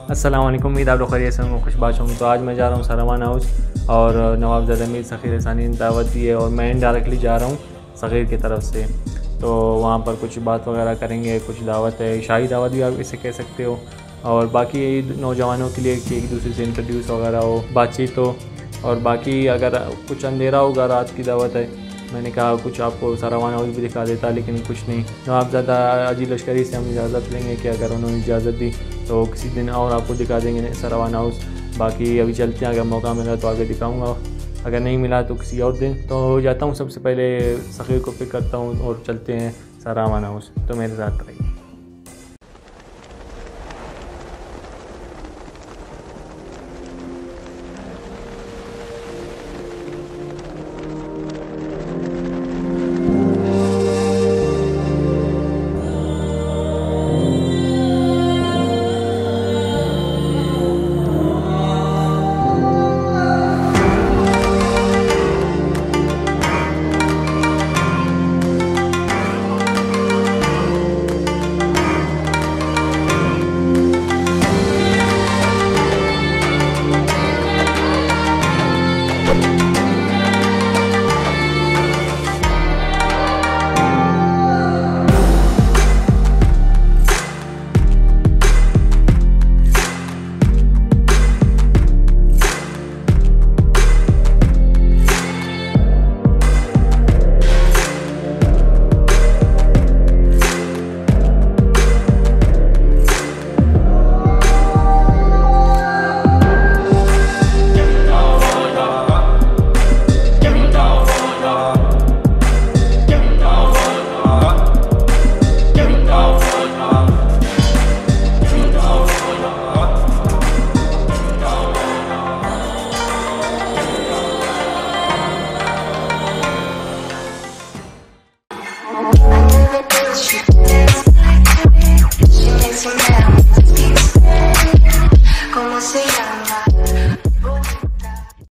अस्सलाम वालेकुम, उम्मीद आप लोग खैरियत से होंगे, खुशबाश होंगे। तो आज मैं जा रहा हूँ सरावान हाउस और नवाबज़ादा मीर सग़ीर राइसानी ने दावत दी है और मैं इनडायरेक्टली जा रहा हूँ सग़ीर की तरफ से। तो वहाँ पर कुछ बात वगैरह करेंगे, कुछ दावत है, शाही दावत भी आप इसे कह सकते हो। और बाकी नौजवानों के लिए कि एक दूसरे से इंट्रोड्यूस वगैरह हो, बातचीत हो। और बाकी अगर कुछ अंधेरा होगा, रात की दावत है, मैंने कहा कुछ आपको सरावान हाउस भी दिखा देता, लेकिन कुछ नहीं। नवाबज़ादा अजी लश्करी से हम इजाज़त लेंगे कि अगर उन्होंने इजाज़त दी तो किसी दिन और आपको दिखा देंगे सरावान हाउस। बाकी अभी चलते हैं, अगर मौका मिला तो आगे दिखाऊंगा, अगर नहीं मिला तो किसी और दिन। तो जाता हूँ, सबसे पहले सग़ीर को पिक करता हूँ और चलते हैं सरावान हाउस। तो मेरे साथ रहिए। ¿Cómo se llama?